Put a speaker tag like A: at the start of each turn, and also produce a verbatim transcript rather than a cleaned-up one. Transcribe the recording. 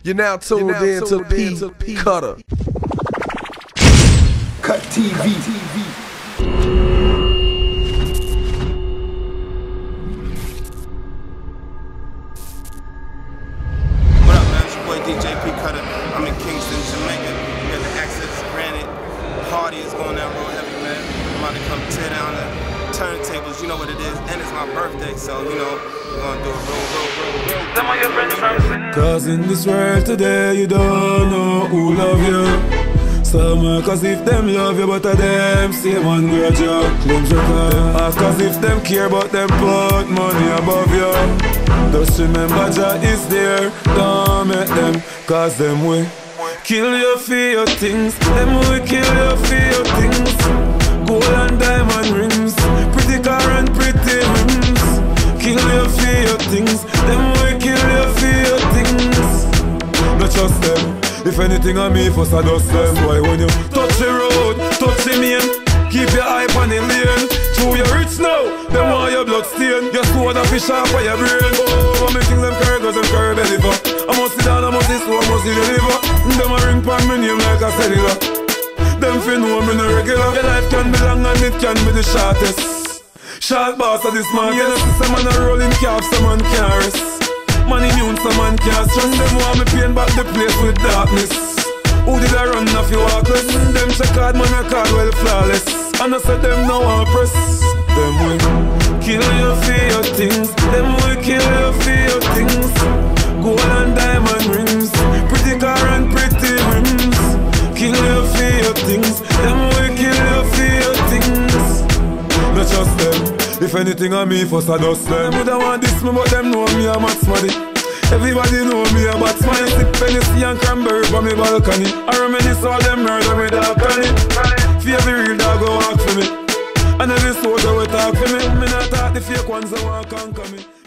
A: You're now tuned now in to P. P. Cutter.
B: Cut T V.
C: What up, man? It's your boy D J P. Cutter. I'm in Kingston, Jamaica. We got the access granted. Party is going down real heavy, man. I'm about to come tear down the turntables. You know what it is. And it's my birthday, so you know we're gonna do it real, real, real, real. Some of your friends from
D: Cause in this world today you don't know who love you. Some are cause if them love you, but a them same one grudge you. Claims you can ask cause if them care, but them put money above you. Just remember Jah is there, don't make them cause them way kill you for your things. Them will kill you for your things. Gold and diamond rings, pretty car and pretty rims. Kill you for your things. Them will kill you for your things. Not trust them. If anything on me, first I dust them. Why when you touch the road, touch the main, keep your eye on the lane. True, you're rich now, them want your blood stain. Your sword and fish off for your brain. Oh, I'm making them carry cause them carry belly for. I must sit down, I must sit slow, I must see the liver. Them a ring pan me name like a cellular. Them fin know me no regular. Your life can be long and it can be the shortest. Short boss of this market. You know, some man a rolling calf, some man can't rest. Man immune, some man can't stress. Them want me paint back the place with darkness. Who did I run off your walkless? Them check hard, man record well flawless. And I said them no one press. Them will kill you for your things. Them will kill you for your things. Gold and diamond rings, pretty car and pretty rims. Kill you for your things. Them will kill you for your things. Not trust them. If anything on me, first I dust them. They don't want this me, but them know me a max money. Everybody know me a batsman. Sip Hennessy and cranberry for me balcony. I reminisce all them murder me dog on it. Fear the real dog go walk for me. And every soldier will talk for me. Me not talk the fake ones that want conquer me.